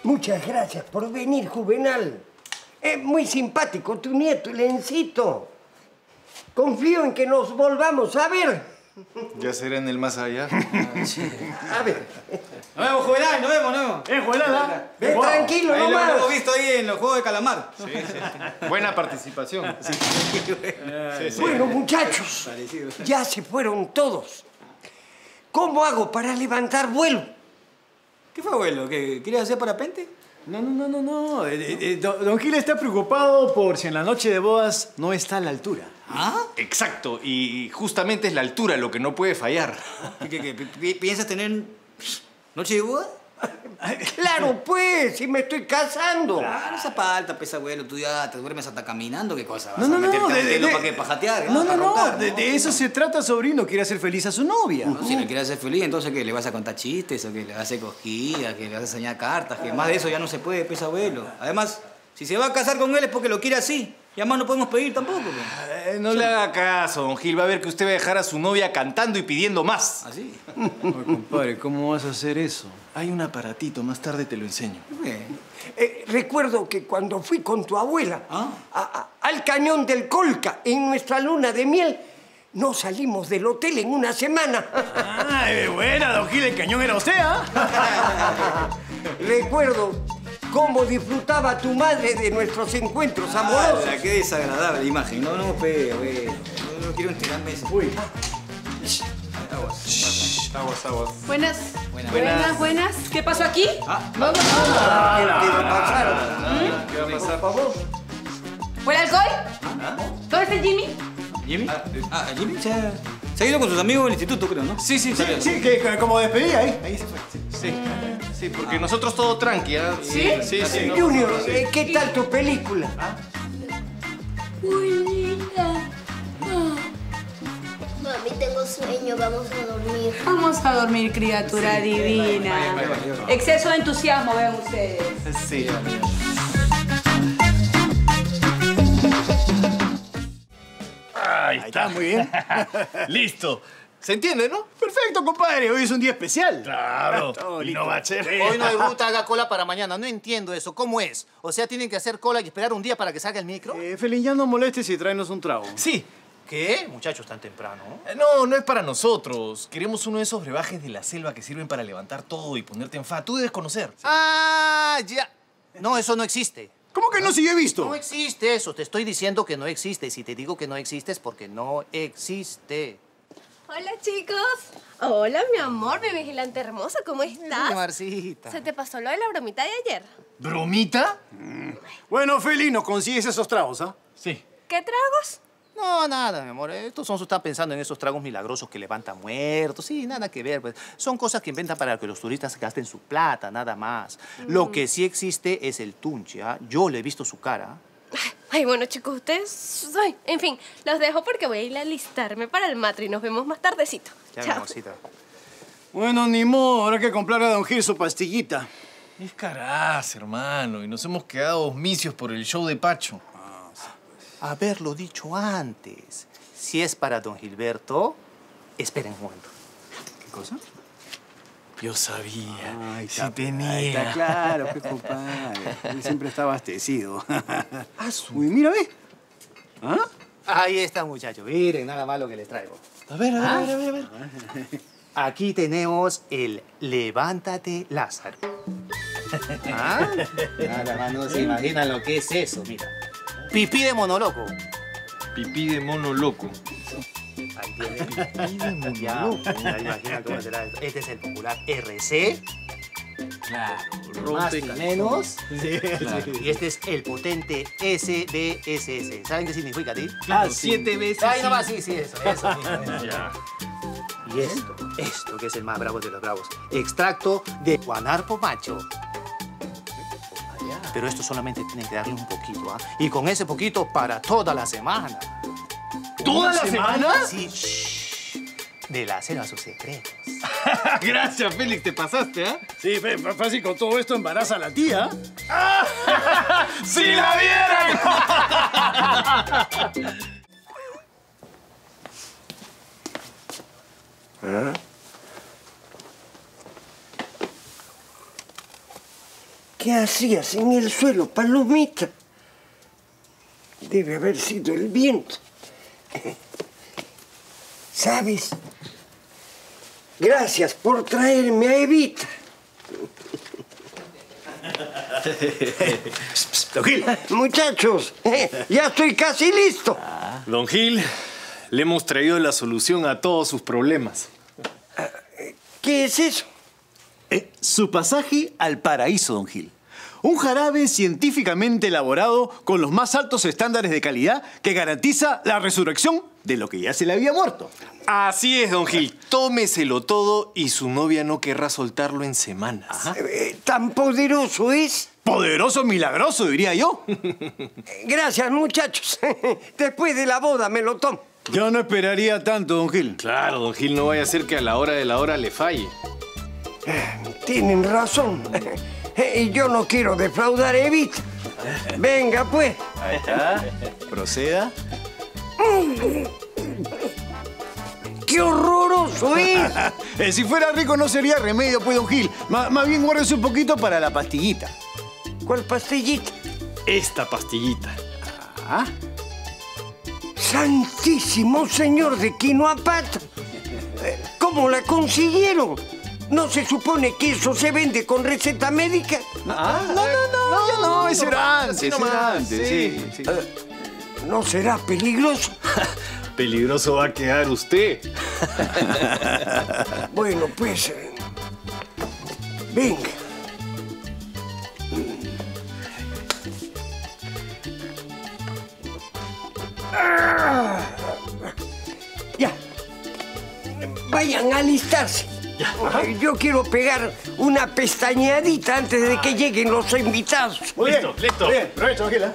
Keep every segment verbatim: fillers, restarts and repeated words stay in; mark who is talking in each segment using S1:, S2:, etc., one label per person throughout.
S1: Muchas gracias por venir, Juvenal. Es muy simpático tu nieto, el Encito. Confío en que nos volvamos a ver.
S2: Ya será en el más allá.
S1: A ver.
S3: Nos vemos, Juvenal, nos vemos, nos vemos.
S4: Eh, Juvenal,
S1: Ven
S4: wow.
S1: tranquilo
S3: Ahí lo
S1: nomás.
S3: hemos visto ahí en los Juegos de Calamar.
S2: Sí, sí. Buena participación. Sí. Sí, sí.
S1: Bueno, muchachos, ya se fueron todos. ¿Cómo hago para levantar vuelo?
S3: ¿Qué fue, abuelo? ¿Qué, ¿Quieres hacer parapente?
S4: No, no, no, no, no. Eh, eh, eh, don, don Gil está preocupado por si en la noche de bodas no está a la altura.
S3: ¿Ah?
S2: Exacto. Y justamente es la altura lo que no puede fallar.
S3: ¿Qué, qué, qué? ¿Pi- ¿Piensas tener noche de boda?
S1: Claro, pues, si me estoy casando.
S3: Ah, no hace falta, pesa, abuelo. Tú ya te duermes hasta caminando. ¿Qué cosa? ¿Vas
S4: No, no,
S3: a
S4: no,
S3: meterte a
S4: de-
S3: un
S4: de-
S3: telo
S4: de-
S3: para qué? ¿Para jatear?
S4: No, no,
S3: ¿Para
S4: no.
S3: roncar,
S4: De, de eso se trata, sobrino. Quiere hacer feliz a su novia.
S3: No, si le quieres hacer feliz, entonces ¿qué? ¿Le vas a contar chistes o que le vas a hacer cosquillas, que le vas a enseñar cartas? Que más de eso ya no se puede, pesa, abuelo. Además, si se va a casar con él es porque lo quiere así. Y además no podemos pedir tampoco.
S2: Eh, no le haga caso, don Gil. Va a ver que usted va a dejar a su novia cantando y pidiendo más.
S3: ¿Así?
S4: Oye, compadre, ¿cómo vas a hacer eso?
S2: Hay un aparatito, más tarde te lo enseño.
S1: Eh, recuerdo que cuando fui con tu abuela
S3: ¿Ah?
S1: a- a- al cañón del Colca en nuestra luna de miel, no salimos del hotel en una semana.
S4: Ah, eh, buena, don Gil. El cañón era usted, ¿ah?
S1: Recuerdo cómo disfrutaba tu madre de nuestros encuentros amorosos.
S3: Ah, qué desagradable imagen. No, no, pe, abuelo. No, no quiero enterarme de eso.
S4: Uy.
S3: Aguas.
S2: Aguas, aguas.
S5: Buenas.
S3: Buenas.
S5: Buenas, buenas. ¿Qué pasó aquí?
S3: Ah,
S1: Vamos a ver qué va a pasar.
S2: ¿Qué va a pasar?
S1: Por favor.
S5: ¿Fue el alcohol? ¿Dónde está el Jimmy?
S3: ¿Jimmy? Ah, Jimmy se ha, se ha ido con sus amigos del instituto, creo, ¿no?
S2: Sí, sí, sí.
S4: Sí, que que como despedida ahí. Ahí se fue.
S2: Sí, sí, porque nosotros todo tranqui, ¿ah?
S5: ¿Sí?
S2: Sí, sí. no,
S1: Junior,
S2: sí.
S1: eh, ¿qué tal tu película?
S6: Muy linda. Ah. Mami, tengo sueño, vamos a dormir.
S5: Vamos a dormir, criatura divina. Exceso de entusiasmo, vean ustedes.
S2: Sí. Ahí
S4: Ahí está, muy bien.
S2: Listo. ¿Se entiende, no?
S4: Perfecto, compadre. Hoy es un día especial.
S2: Claro.
S4: Todo
S2: Y
S4: listo.
S2: no va a ser.
S7: Hoy no hay ruta, haga cola para mañana. No entiendo eso. ¿Cómo es? O sea, ¿tienen que hacer cola y esperar un día para que salga el micro?
S4: Eh, Felín, ya no molestes y tráenos un trago.
S2: Sí.
S7: ¿Qué? Muchachos, tan temprano.
S2: Eh, No, no es para nosotros. Queremos uno de esos brebajes de la selva que sirven para levantar todo y ponerte en fa. Tú debes conocer.
S7: Ah, ya. No, eso no existe.
S4: ¿Cómo que no? Si yo he visto.
S7: No existe eso. Te estoy diciendo que no existe. Si te digo que no existe es porque no existe.
S6: Hola, chicos. Hola, mi amor, mi vigilante hermosa, ¿cómo estás?
S7: Mi Marcita.
S6: ¿Se te pasó lo de la bromita de ayer?
S2: ¿Bromita?
S4: Bueno, Felín, nos consigues esos tragos, ¿ah?
S2: Sí.
S6: ¿Qué tragos?
S7: No, nada, mi amor. Estos son, están pensando en esos tragos milagrosos que levantan muertos. Sí, nada que ver. Pues. Son cosas que inventan para que los turistas gasten su plata, nada más. Lo que sí existe es el tunche, ¿ah? Yo le he visto su cara.
S6: Ay, bueno, chicos, ustedes... Ay, en fin, los dejo porque voy a ir a alistarme para el matri y nos vemos más tardecito.
S7: Ya, mi
S6: Chao.
S7: amorcita.
S4: Bueno, ni modo. Habrá que comprarle a don Gil su pastillita.
S2: Es caraz, hermano. Y nos hemos quedado osmicios por el show de Pacho.
S7: Haberlo dicho antes. Si es para don Gilberto, esperen un momento.
S4: ¿Qué cosa?
S2: Yo sabía.
S4: Ay,
S2: sí
S4: está-
S2: tenía.
S4: Ahí está claro, pues, compadre. Él siempre está abastecido. Uy, mira, ve. ¿Ah?
S7: Ahí está, muchachos. Miren, nada más lo que les traigo.
S2: A ver, a ver,
S7: ¿Ah?
S2: a ver, a ver, a ver.
S7: Aquí tenemos el Levántate, Lázaro. ¿Ah? Nada más no se imaginan lo que es eso, mira. Pipí de monoloco.
S2: Pipí de mono loco.
S7: Ahí tiene.
S2: Pipí de mono
S7: Ya,
S2: loco.
S7: ya imagina cómo será esto. Este es el popular R C.
S2: Claro.
S7: Más
S2: Rompe
S7: ni menos.
S2: Claro.
S7: Y este es el potente S B S S. ¿Saben qué significa, ti?
S2: Claro, siete veces.
S7: Ay,
S2: sí.
S7: nomás, sí, sí, eso, eso mismo, eso.
S2: Ya.
S7: Y esto, esto que es el más bravo de los bravos. Extracto de guanarpo macho. Pero esto solamente tienen que darle un poquito, ¿ah? Y con ese poquito para toda la semana.
S2: ¿Toda la semana?
S7: Sí, shh, de la selva a sus secretos.
S2: Gracias, Félix, te pasaste, ¿ah?
S4: Sí, fe- fe- fácil, con todo esto embaraza a la tía.
S2: ¡Si la vieran!
S1: ¿Qué hacías en el suelo, Palomita? Debe haber sido el viento. ¿Sabes? Gracias por traerme a Evita.
S8: Don Gil.
S1: Muchachos, ya estoy casi listo.
S2: Don Gil, le hemos traído la solución a todos sus problemas.
S1: ¿Qué es eso?
S8: Eh, su pasaje al paraíso, don Gil. Un jarabe científicamente elaborado con los más altos estándares de calidad que garantiza la resurrección de lo que ya se le había muerto.
S2: Así es, don Gil. Tómeselo todo y su novia no querrá soltarlo en semanas.
S1: Eh, ¿Tan poderoso es?
S8: Poderoso, milagroso, diría yo.
S1: Gracias, muchachos. Después de la boda me lo tomo.
S8: Yo no esperaría tanto, don Gil.
S2: Claro, don Gil, no vaya a ser que a la hora de la hora le falle.
S1: Tienen razón. Y yo no quiero defraudar a Evita. Venga, pues.
S8: Ahí está. Proceda.
S1: ¡Qué horroroso es!
S8: eh, si fuera rico no sería remedio, pues, don Gil. M más bien guárdese un poquito para la pastillita.
S1: ¿Cuál pastillita?
S2: Esta pastillita.
S8: Ah.
S1: ¡Santísimo señor de Quinoapata! ¿Cómo la consiguieron? ¿No se supone que eso se vende con receta médica?
S8: Ah, no, no, no, no, ya no, eso era antes, eso era antes, sí. sí.
S1: Uh, ¿No será peligroso?
S2: Peligroso va a quedar usted.
S1: Bueno, pues... Eh, venga. Ah, ya. Vayan a alistarse. Yo quiero pegar una pestañeadita antes de que lleguen los invitados.
S8: Muy bien,
S2: listo, listo.
S8: Muy bien, provecho, Ángela.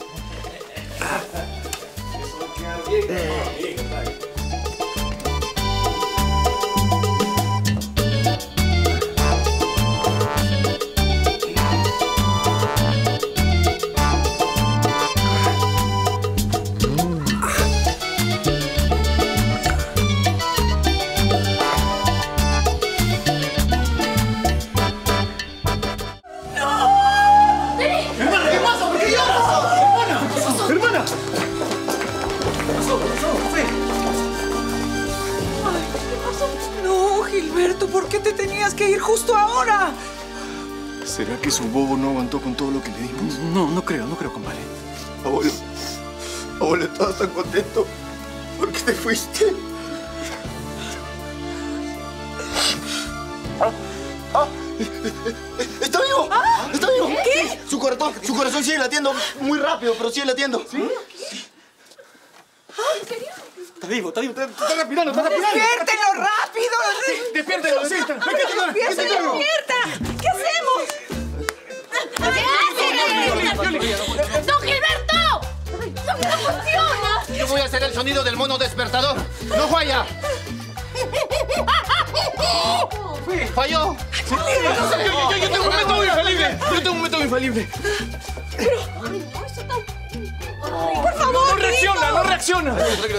S9: ¿Por qué te tenías que ir justo ahora?
S4: ¿Será que su bobo no aguantó con todo lo que le dimos?
S8: No, no creo, no creo, compadre.
S4: Abuelo, abuelo, estaba tan contento porque te fuiste. ¡Ah! ¡Ah! ¡Está vivo!
S9: ¿Ah?
S4: ¡Está vivo!
S9: ¿Qué?
S4: Su corazón, su corazón sigue latiendo muy rápido, pero sigue latiendo. ¿Sí?
S9: ¿En serio?
S4: Está vivo, está vivo, está, está respirando, está respirando.
S9: ¡Despiértelo rápido!
S4: ¡Despiértelo! Sí,
S9: ¡Despiértelo! ¡Despierta! ¿Qué hacemos?
S6: ¿Qué haces? ¡Don Gilberto! ¡No funciona!
S7: Yo voy a hacer el sonido del mono despertador. ¡No falla! ¡Falló!
S2: Yo, yo, yo tengo un método infalible. Yo tengo un método infalible.
S9: ¡Por favor,
S2: No reacciona, no reacciona.
S9: ¡No!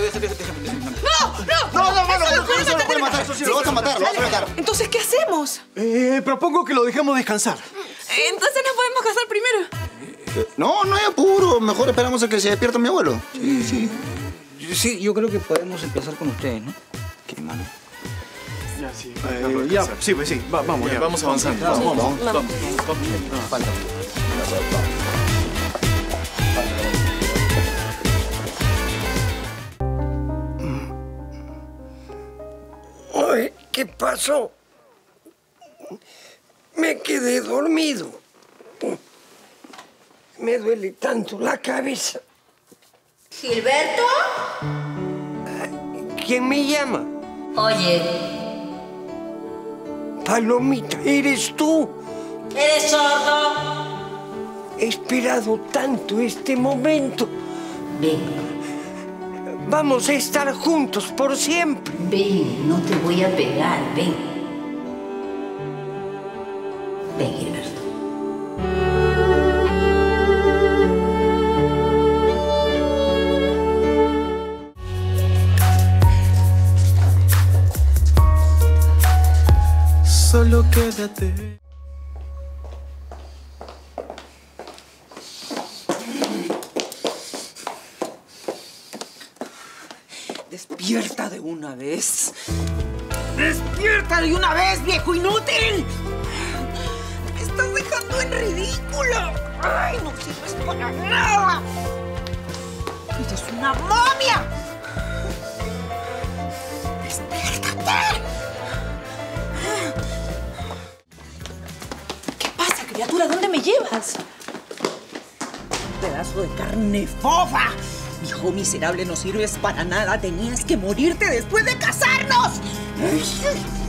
S9: ¡No!
S4: No, no, no, no, eso lo puede matar, eso sí, lo vas a matar, lo vas a matar.
S9: Entonces, ¿qué hacemos?
S8: Eh, propongo que lo dejemos descansar.
S9: Entonces nos podemos casar primero.
S4: No, no hay apuro. Mejor esperamos a que se despierta mi abuelo.
S3: Sí, sí. Sí, yo creo que podemos empezar con ustedes, ¿no?
S4: Qué mano.
S8: Ya, sí. Eh, ya, sí, pues sí. Va, vamos, ya.
S2: Vamos avanzando.
S8: Vamos, vamos.
S6: Vamos.
S3: Falta.
S1: Ay, ¿qué pasó? Me quedé dormido. Me duele tanto la cabeza.
S10: ¿Gilberto?
S1: ¿Quién me llama?
S10: Oye,
S1: Palomita, ¿eres tú?
S10: ¿eres sordo?
S1: He esperado tanto este momento.
S10: Ven,
S1: Vamos a estar juntos por siempre.
S10: ven, no te voy a pegar, ven. Ven, Gilberto.
S2: Solo quédate.
S9: Despierta de una vez. ¡Despierta de una vez, viejo inútil! ¡Me estás dejando en ridículo! ¡Ay, no sirves para nada! ¡Eres una momia! ¡Despiértate! ¿Qué pasa, criatura? ¿Dónde me llevas? Pedazo de carne fofa. Hijo miserable, no sirves para nada. Tenías que morirte después de casarnos.